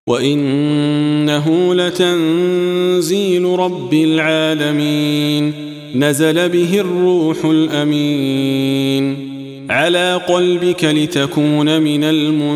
وإنه لتنزيل رب العالمين نزل به الروح الأمين على قلبك لتكون من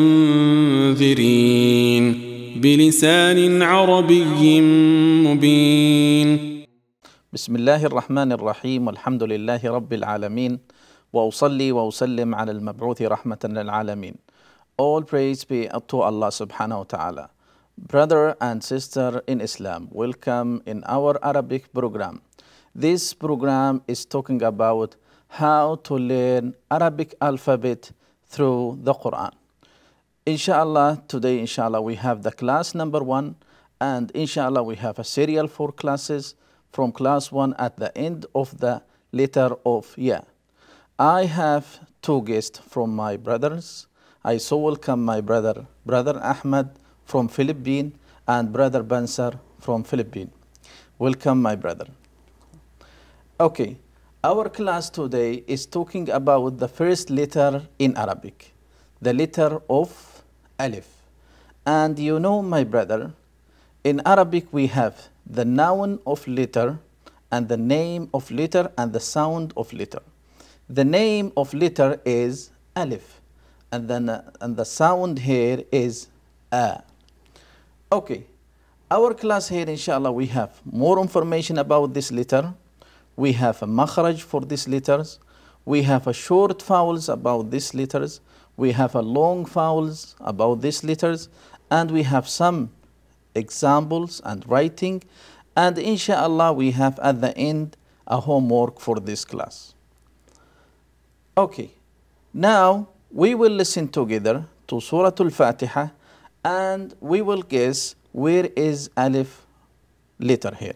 المنذرين بلسان عربي مبين. بسم الله الرحمن الرحيم والحمد لله رب العالمين وأصلي وأسلم على المبعوث رحمة للعالمين. All praise be to Allah subhanahu wa ta'ala. Brother and sister in Islam, welcome in our Arabic program. This program is talking about how to learn Arabic alphabet through the Quran. Inshallah, today inshallah we have the class number 1, and inshallah we have a serial 4 classes from class 1 at the end of the letter of Ya. I have 2 guests from my brothers. I so welcome my brother Ahmed from Philippines and brother Bansar from Philippines. Welcome my brother. Okay, our class today is talking about the first letter in Arabic, the letter of Alif. And you know my brother, in Arabic we have the noun of letter and the name of letter and the sound of letter. The name of letter is Alif and the sound here is A. Okay, our class here inshallah we have more information about this letter. We have a makhraj for these letters. We have a short vowels about these letters. We have a long vowels about these letters. And we have some examples and writing. And inshallah we have at the end a homework for this class. Okay, now we will listen together to Surah Al-Fatiha and we will guess where is Alif letter here.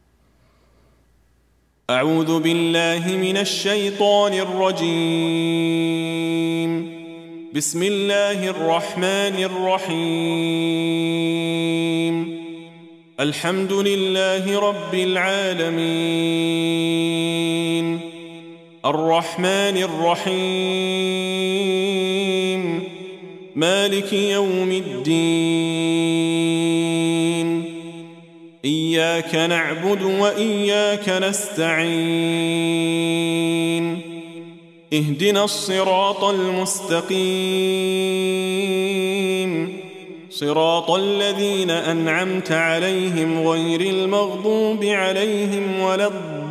أعوذ بالله من الشيطان الرجيم. بسم الله الرحمن الرحيم. الحمد لله رب العالمين. الرحمن الرحيم. مالك يوم الدين. إياك نعبد وإياك نستعين. اهدنا الصراط المستقيم. صراط الذين أنعمت عليهم غير المغضوب عليهم ولا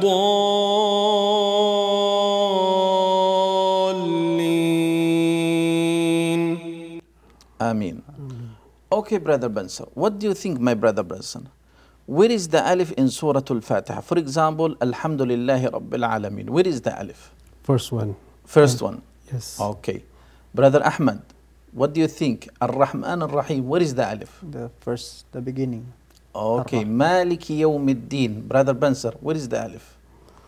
الضالين. Ameen. Okay, brother Bansar, what do you think, my brother Bansar? Where is the Alif in Surah Al-Fatiha? For example, Alhamdulillahi Rabbil Alameen. Where is the Alif? First one. First one? Yes. Okay. Brother Ahmed, what do you think? Ar-Rahman Ar-Rahim, where is the Alif? The beginning. Okay. Maliki Yawmiddin. Brother Bansar, where is the Alif?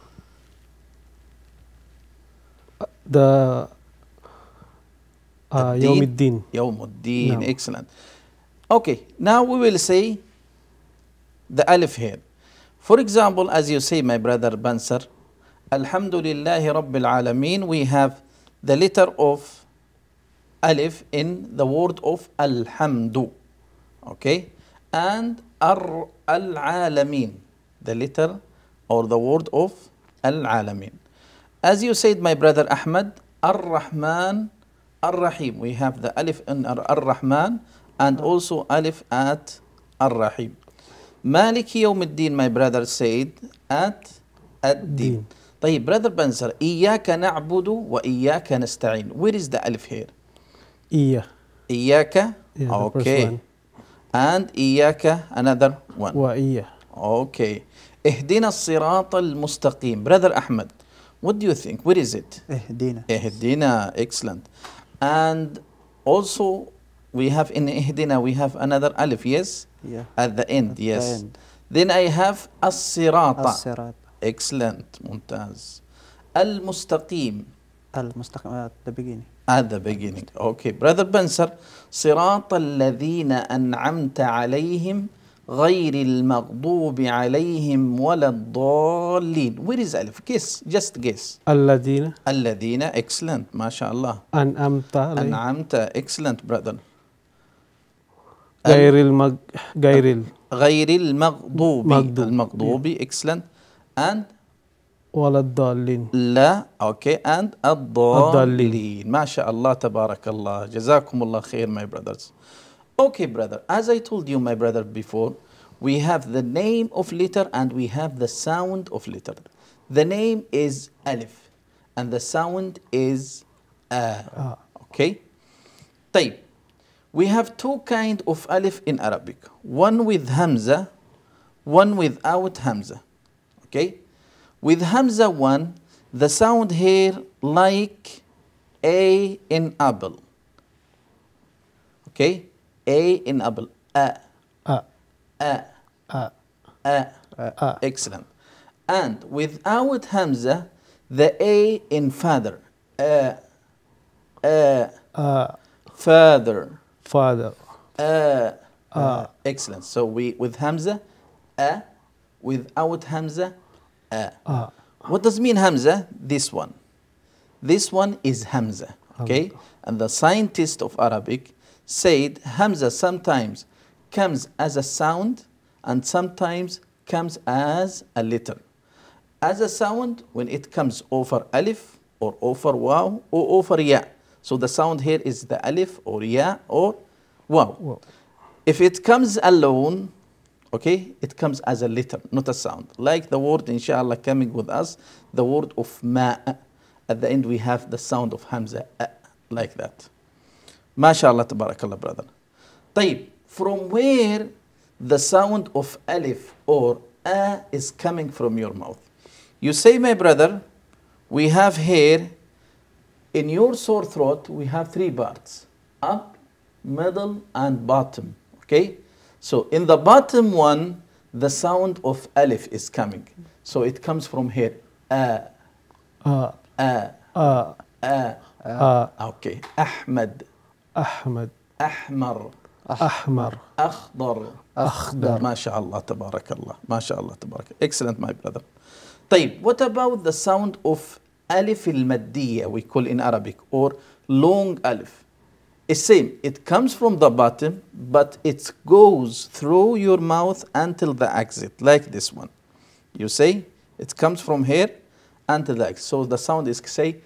Yawmiddin. Yawmuddin. No. Excellent. Okay. Now we will say the Alif here. For example, as you say, my brother Bansar, Alhamdulillahi Rabbil Alameen, we have the letter of Alif in the word of Alhamdu. Okay? And Al-Alameen, the letter or the word of Al-Alameen. As you said, my brother Ahmed, Ar-Rahman, Ar-Rahim. We have the Alif in Ar-Rahman and also Alif at Ar-Rahim. Maliki Yawmiddin, my brother said, at Ad-Din. طيب, brother Bansar, إياك نعبد وإياك نستعين. Where is the Alif here? إياك. Yeah, okay. And إياك, another one. وإياه. Okay. اهدنا الصراط المستقيم. Brother Ahmed, what do you think? Where is it? اهدنا. اهدنا. Excellent. And also we have in اهدنا we have another Alif, yes? Yeah. At the end, yes. The end. Then I have الصراط. الصراط. Excellent. ممتاز. المستقيم. المستقيم at the beginning. At the beginning. Okay. Brother Bansar, صراط الذين أنعمت عليهم غير المغضوب عليهم ولا الضالين. Where is Alif? Guess. Just guess. الذين. الذين. Excellent. ما شاء الله. أنعمت عليهم. أنعمت. Excellent, brother. غير المغضوب. مغضوب. المغضوب. Excellent. And ولا الضالين. لا. Okay. And الضالين. الضالين. ما شاء الله تبارك الله. جزاكم الله خير, my brothers. Okay, brother. As I told you, my brother, before, we have the name of letter and we have the sound of letter. The name is Alif and the sound is Okay. طيب. We have two kind of Alif in Arabic. One with Hamza, one without Hamza. Okay. With Hamza one, the sound here like A in apple. Okay. A in apple. Excellent. And without Hamza, the A in father. Father. Father. Excellent. So we with Hamza, without Hamza, What does mean Hamza? This one. This one is Hamza. Okay? And the scientist of Arabic said Hamza sometimes comes as a sound and sometimes comes as a letter. As a sound when it comes over alif or over waw or over ya. So the sound here is the alif or ya or waw. If it comes alone, okay, it comes as a letter, not a sound. Like the word, inshallah, coming with us, the word of ma. At the end we have the sound of Hamza, like that. MashaAllah, tabarakallah, brother. طيب, from where the sound of alif or a is coming from your mouth? You say, my brother, we have here, in your sore throat, we have three parts. Up, middle, and bottom. Okay? So in the bottom one, the sound of alif is coming. So it comes from here. Okay. Ahmed. Ahmed. Ahmar. Ahmar. Akhdar. Akhdar. MashaAllah, tabarakallah. MashaAllah, tabarakallah. Excellent, my brother. طيب, what about the sound of alif al-maddiyya, we call in Arabic, or long alif? It's same. It comes from the bottom, but it goes through your mouth until the exit, like this one. You say, it comes from here until the exit. So the sound is, say,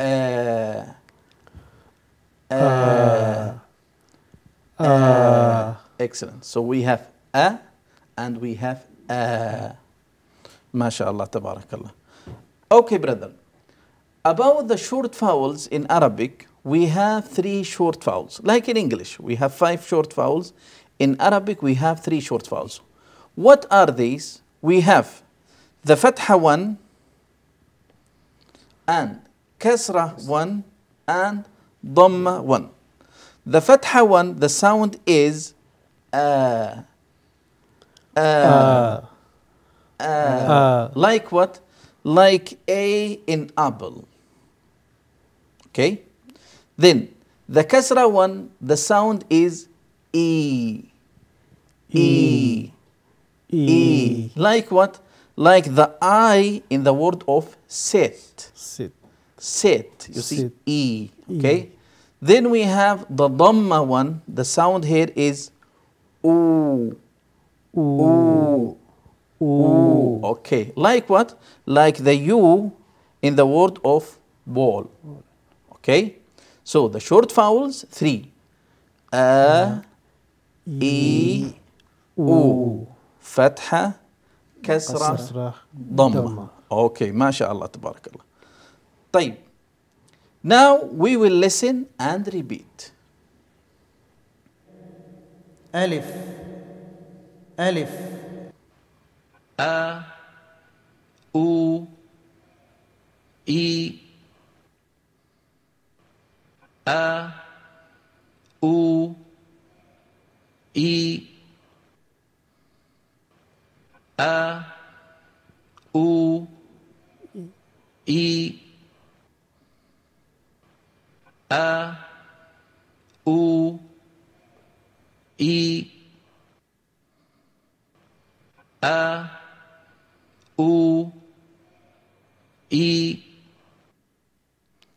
Excellent. So we have a and we have MashaAllah, tabarakallah. Okay, brother. About the short vowels in Arabic, we have 3 short vowels. Like in English, we have 5 short vowels. In Arabic, we have 3 short vowels. What are these? We have the fatha 1 and kasra 1 and dhamma 1. The fatha 1, the sound is like what? Like A in apple. Okay? Then the kasra 1, the sound is E. Like what? Like the I in the word of sit. Sit. You see? Sit. E. Okay? Then we have the dhamma 1, the sound here is Oo. Okay. Like what? Like the U in the word of ball. Okay? So the short vowels, 3. E, U. Fatha, kasra, dhamma. Okay, MashaAllah, tabarakallah. طيب. Now we will listen and repeat. ألف ألف U I U I U I U I U I.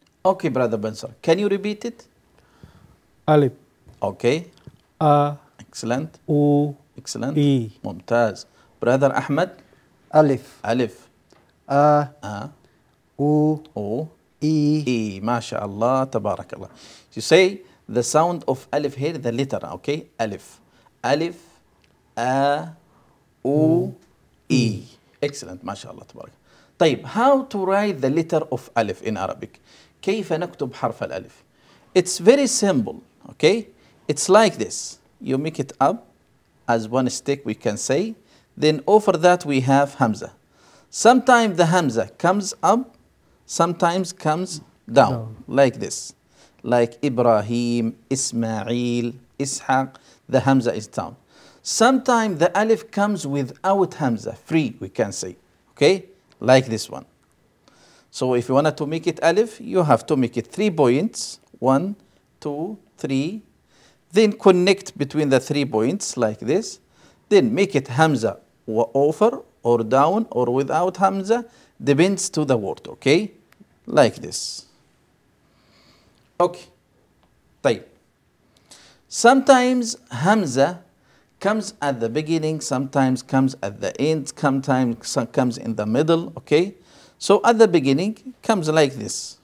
Okay, brother Bansar, can you repeat it? Alif. Okay. Excellent. U, Excellent. E. ممتاز. Brother Ahmed. ألف Alif. A U O. E E. MashaAllah. Tabarakallah. You say the sound of Alif here, the letter, okay? Alif. Alif. A. U. E. Excellent. MashaAllah. Tabarakallah. طيب, how to write the letter of Alif in Arabic? كيف نكتب حرف الألف? It's very simple, okay? It's like this. You make it up as one stick, we can say. Then over that we have Hamza. Sometimes the Hamza comes up, sometimes comes down, like this. Like Ibrahim, Ismail, Ishaq, the Hamza is down. Sometimes the Alif comes without Hamza, free, we can say, okay? Like this one. So if you wanted to make it Alif, you have to make it 3 points. 1, 2, 3. Then connect between the 3 points like this. Then make it Hamza over or down or without Hamza. Depends to the word, okay? Like this. Okay. طيب. Sometimes Hamza comes at the beginning, sometimes comes at the end, sometimes comes in the middle, okay? So at the beginning comes like this,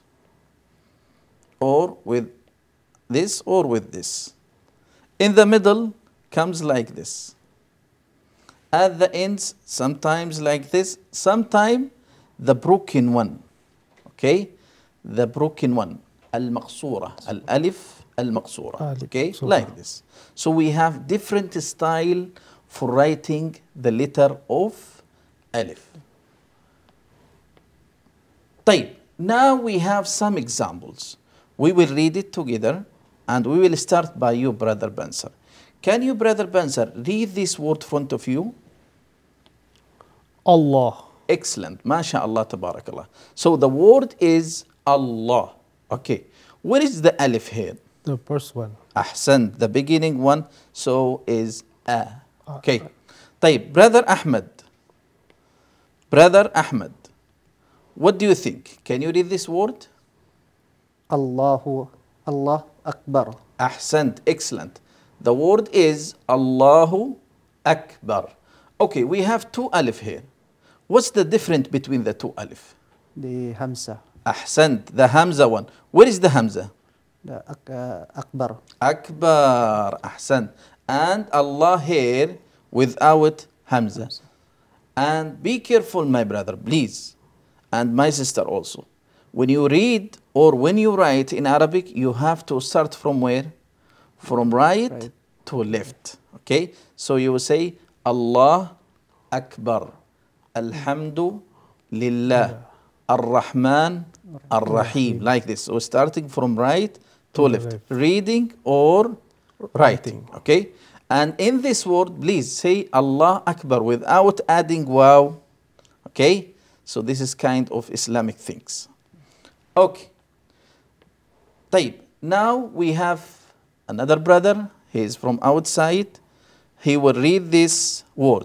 or with this, or with this. In the middle comes like this. At the ends, sometimes like this, sometimes the broken one, okay? The broken one, al-maqsura, al-alif, al-maqsura, okay? Like this. So we have different style for writing the letter of Alif. طيب, now we have some examples. We will read it together and we will start by you, Brother Bansar. Can you, Brother Bansar, read this word in front of you? Allah. Excellent. MashaAllah, tabarakallah. So the word is Allah. Okay. Where is the alif here? The first one. Ahsan, the beginning one, so is a. Okay. طيب, Brother Ahmed. Brother Ahmed, what do you think? Can you read this word? الله الله أكبر. Ahsant, excellent. The word is Allahu Akbar. Okay, we have 2 alif here. What's the difference between the 2 alif? The Hamza. Ahsant, the Hamza one. Where is the Hamza? The أكبر. Akbar, Ahsant. And Allah here without Hamza. And be careful, my brother, please. And my sister also. When you read or when you write in Arabic, you have to start from where? From right to left. Okay? So you will say Allah Akbar. Alhamdu Lillah. Ar-Rahman Ar-Rahim. Like this. So starting from right to left. Reading or writing. Okay? And in this word, please say Allah Akbar without adding wow. Okay? So this is kind of Islamic things. Okay. طيب. Now we have another brother. He is from outside. He will read this word.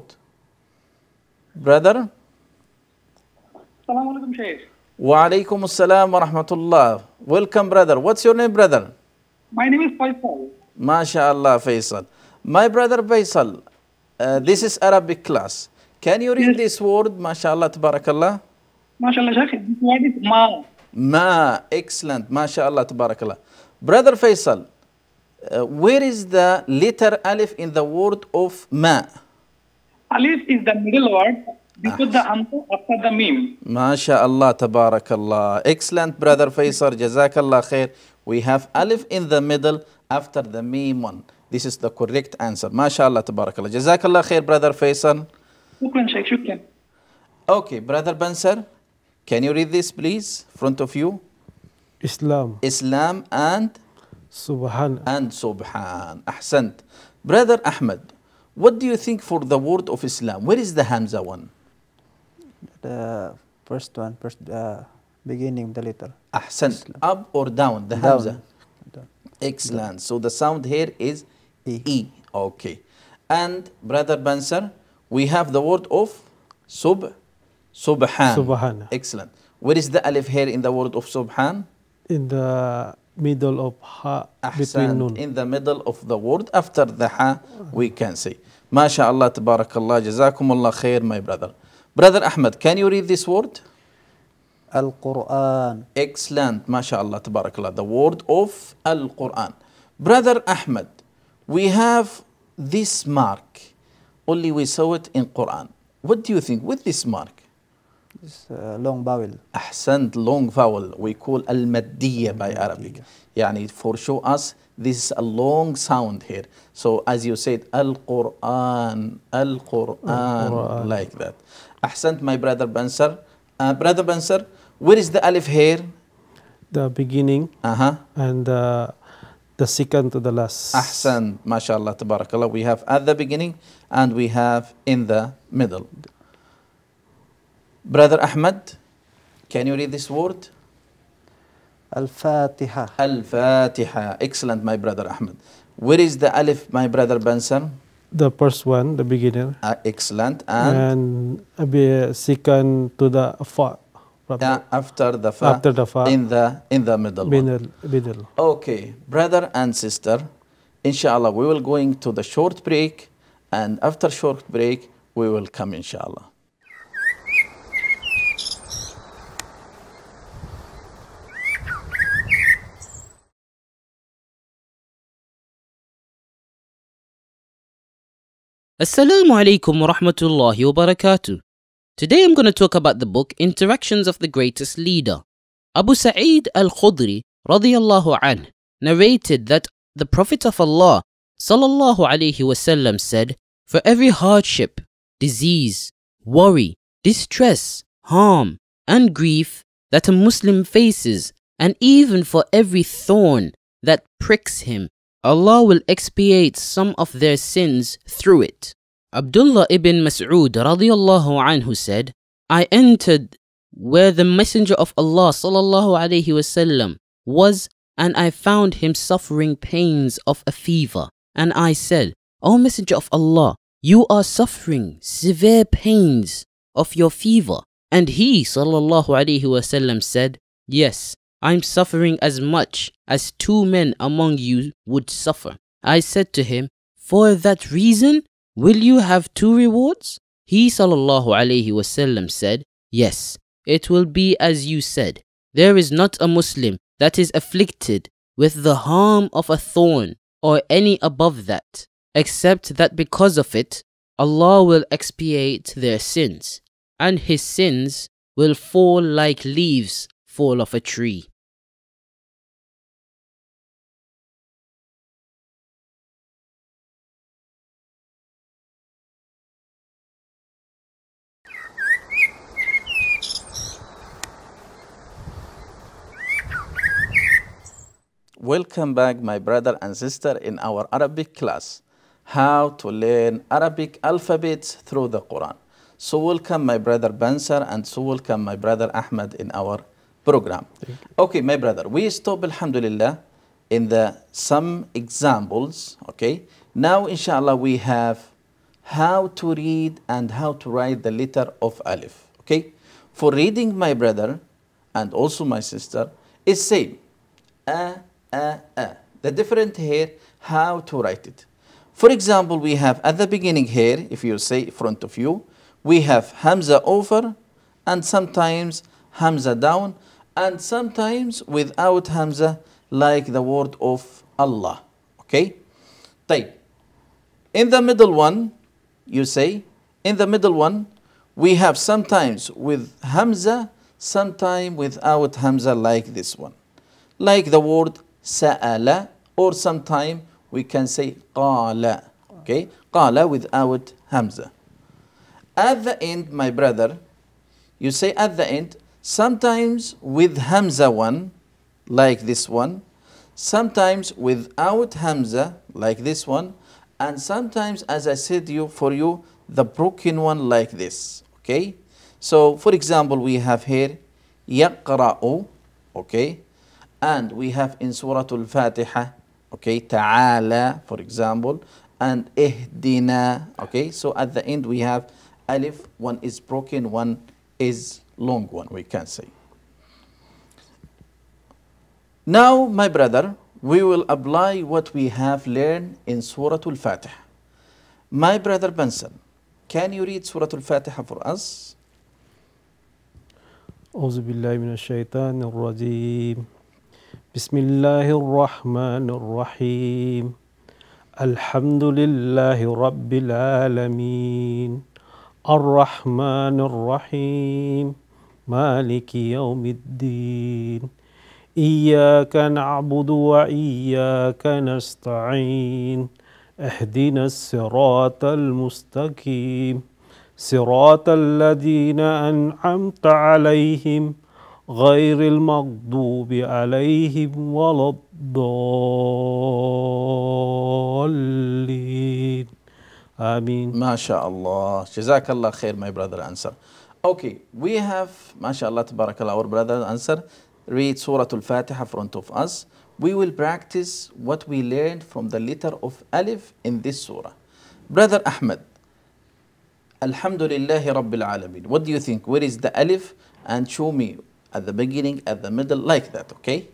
Brother. Assalamu alaikum, Shaykh. Wa alaikum assalam wa rahmatullah. Welcome, brother. What's your name, brother? My name is Faisal. MashaAllah, Faisal. My brother Faisal, this is Arabic class. Can you read this word? MashaAllah, tabarakallah. MashaAllah, Shaykh. This word is ma. Ma. Excellent. MashaAllah, tabarakallah. Brother Faisal, where is the letter alif in the word of ma? Alif is the middle word. We put the hamza after the meme. MashaAllah, tabarakallah. Excellent, brother Faisal. Jazakallah khair. We have alif in the middle after the meme one. This is the correct answer. MashaAllah, tabarakallah. Jazakallah khair, brother Faisal. Shukran, Shaykh. Shukran. Okay, brother Bansar, can you read this, please? Front of you. Islam. Islam and Subhan. Subhan. Ahsant. Brother Ahmed, what do you think for the word of Islam? Where is the Hamza one? The first one, beginning of the letter. Ahsant. Up or down? The Hamza. Excellent. So the sound here is E. Okay. And brother Bansar, we have the word of Subhan. Subhan. Excellent. Where is the alif here in the word of Subhan? In the middle of ha between Ahsan, nun. in the middle of the word after the ha, we can say. MashaAllah, tabarakallah, jazakumullah khair, my brother. Brother Ahmed, can you read this word? Al-Quran. Excellent, MashaAllah, tabarakallah, the word of Al-Quran. Brother Ahmed, we have this mark, only we saw it in Quran. What do you think with this mark? It's a long vowel. Ahsant, long vowel. We call al-maddiya by Arabic. Yani for show us this is a long sound here. So as you said, Al-Quran, Al-Quran, like that. Ahsant, my brother Bansar. Brother Bansar, where is the alif here? The beginning Uh-huh. and the second to the last. Ahsan, mashallah, tabarakallah. We have at the beginning and we have in the middle. Brother Ahmed, can you read this word? Al-Fatiha. Al-Fatiha. Excellent, my brother Ahmed. Where is the alif, my brother Bansar? The first one, the beginner, Excellent. And second to the fa. after the fa. After the fa. In the middle one. Middle. Okay, brother and sister, inshallah, we will going to the short break, and after short break, we will come, inshallah. Assalamu alaikum wa rahmatullahi wa barakatuh. Today I'm going to talk about the book Interactions of the Greatest Leader. Abu Sa'id al-Khudri radiyallahu anh narrated that the Prophet of Allah sallallahu alayhi wasallam said, "For every hardship, disease, worry, distress, harm and grief that a Muslim faces, and even for every thorn that pricks him, Allah will expiate some of their sins through it." Abdullah ibn Mas'ud radiyallahu anhu said, "I entered where the Messenger of Allah sallallahu alayhi wasallam was, and I found him suffering pains of a fever. And I said, 'O Messenger of Allah, you are suffering severe pains of your fever.' And he sallallahu alayhi wasallam said, 'Yes, I'm suffering as much as two men among you would suffer.' I said to him, 'For that reason, will you have two rewards?' He sallallahu alayhi wasallam said, 'Yes, it will be as you said. There is not a Muslim that is afflicted with the harm of a thorn or any above that, except that because of it, Allah will expiate their sins, and his sins will fall like leaves fall off a tree." Welcome back, my brother and sister, in our Arabic class, how to learn Arabic alphabets through the Quran. So welcome my brother Bansar, and so welcome my brother Ahmed in our program. Okay, my brother, we stop, alhamdulillah, in the some examples. Okay, now inshallah we have how to read and how to write the letter of Alif. Okay, for reading, my brother and also my sister, is same. The different here, how to write it. For example, we have at the beginning here, if you say in front of you, we have Hamza over, and sometimes Hamza down, and sometimes without Hamza, like the word of Allah. Okay? طيب. In the middle one, you say, in the middle one, we have sometimes with Hamza, sometimes without Hamza, like this one. Like the word Sa'ala, or sometime we can say Qala. Okay? Qala without Hamza. At the end, my brother, you say at the end, sometimes with Hamza one, like this one, sometimes without Hamza, like this one, and sometimes, as I said for you, the broken one like this. Okay? So, for example, we have here يقرأ, okay? And we have in Surah Al-Fatiha, okay, Ta'ala, for example, and Ihdina, okay? So at the end we have Alif, one is broken, one is long one, we can say. Now, my brother, we will apply what we have learned in Surah Al-Fatiha. My brother Benson, can you read Surah Al-Fatiha for us? أعوذ بالله من الشيطان الرجيم بسم الله الرحمن الرحيم الحمد لله رب العالمين الرحمن الرحيم مالك يوم الدين إياك نعبد وإياك نستعين اهدنا الصراط المستقيم صراط الذين أنعمت عليهم غير المغضوب عليهم ولا الضالين آمين. MashaAllah. Jazakallah khair, my brother answer. Okay, we have, MashaAllah, Tabarakallah, our brother answer. Read Surah Al-Fatiha in front of us. We will practice what we learned from the letter of Alif in this surah. Brother Ahmed, Alhamdulillahi Rabbil Alameen. What do you think? Where is the Alif? And show me at the beginning, at the middle, like that, okay?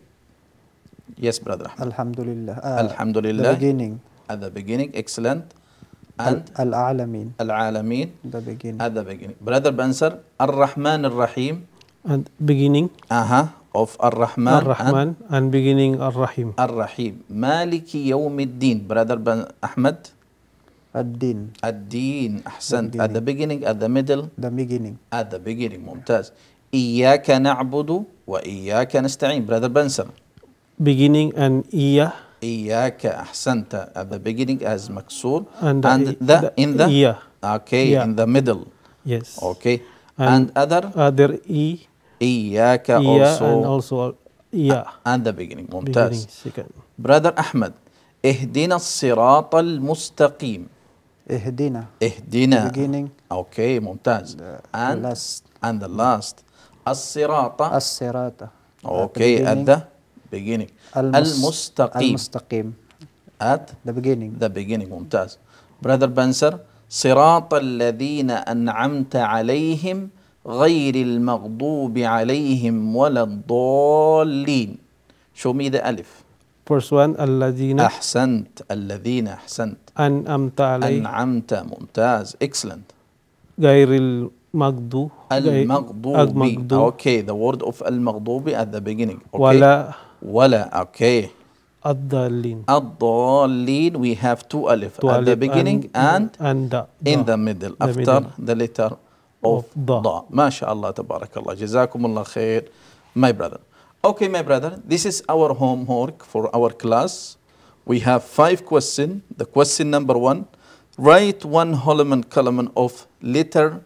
Yes, brother Ahmed. Alhamdulillah. Alhamdulillah. The beginning. At the beginning, excellent. And Al-Alamin. Al-Alameen. The beginning. At the beginning. Brother Bansar, Ar-Rahman Ar-Rahim. And beginning Of Ar-Rahman. Ar-Rahman and beginning Ar-Rahim. Ar-Rahim. Maliki Yawmiddin. Brother Ahmed. Ad-Din. Ad-Din. Ahsant. At the beginning, at the middle. The beginning. At the beginning. Mumtaz. Iyaka na'budu wa iyaka nasta'in. Brother Bansar. Beginning and Iya. Iyaka. Ahsanta. At the beginning as Maksur. And in the. Iya. Okay. Yeah. In the middle. Yes. Okay. And other. Other I. Iyaka Iya also. and also Iya. And the beginning. Beginning Mumtaz. second. Brother Ahmed. اهدنا الصراط المستقيم. Ihdina. اهدنا. Beginning. Okay, ممتاز. And last. and the last. الصراط. As-Sirata. Okay, at the beginning. المستقيم. Al-Mustaqim. At The beginning. the beginning. ممتاز. Brother Bansar. صراط الذين أنعمت عليهم غير المغضوب عليهم ولا الضالين. Show me the alif. First one الذين أحسنت. الذين أحسنت. أنعمت عليهم أنعمت. ممتاز. Excellent. غير المغضوب المغضوب. Okay, the word of المغضوب at the beginning. Okay. ولا. Okay. الضالين. الضالين. We have two alif at the beginning and in the middle after the letter of ضاء. ما شاء الله تبارك الله. جزاكم الله خير, my brother. Okay, my brother, this is our homework for our class. We have 5 questions. The question number 1, write one column of letter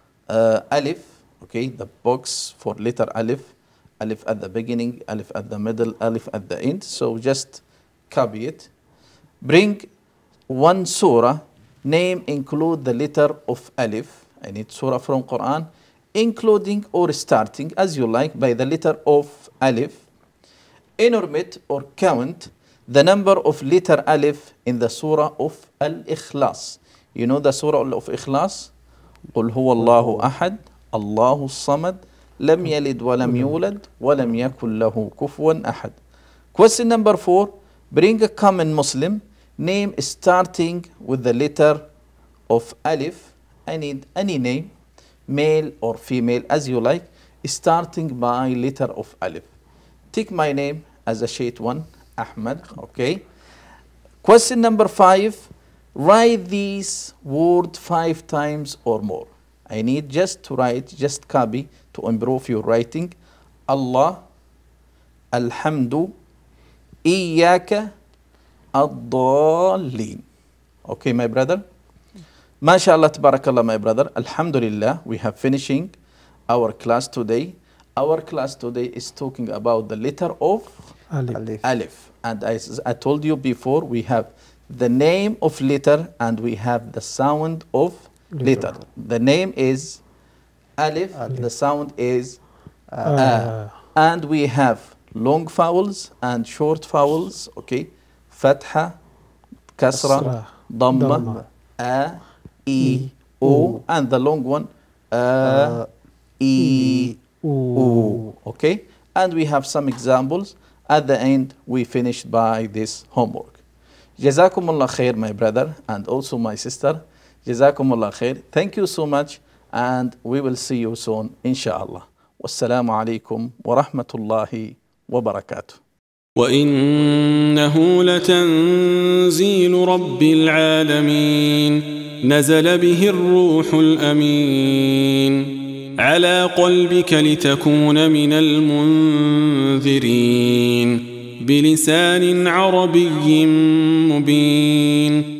Alif. Okay, the box for letter Alif. Alif at the beginning, Alif at the middle, Alif at the end. So just copy it. Bring one surah. Name include the letter of Alif. I need surah from Quran, including or starting as you like by the letter of Alif. Enumerate or count the number of letter Alif in the surah of Al-Ikhlas. You know the surah of Ikhlas? قل هو الله أحد الله الصمد لم يلد ولم يولد ولم يكن له كفوا أحد. Question number 4. Bring a common Muslim name starting with the letter of Alif. I need any name, male or female as you like, starting by letter of Alif. Take my name as a sheet 1, Ahmed. Okay. Question number 5. Write these words 5 times or more. I need just to write, just copy to improve your writing. Allah, Alhamdu, Iyaka, Ad-Dallin. Okay, my brother. MashaAllah, Tabarakallah, my brother. Alhamdulillah, we have finishing our class today. Our class today is talking about the letter of Alif. And as I told you before, we have the name of letter and we have the sound of letter. The name is Alif. The sound is and we have long vowels and short vowels. Okay, Fatha, Kasra, Dhamma, A, E, O, and the long one E, O. Okay, and we have some examples. At the end, we finished by this homework. Jazakumullah khair, my brother, and also my sister. Jazakumullah khair. Thank you so much, and we will see you soon, inshallah. Wassalamu alaikum wa rahmatullahi wa barakatuh. وإنه لتنزيل رب العالمين نزل به الروح الأمين على قلبك لتكون من المنذرين بلسان عربي مبين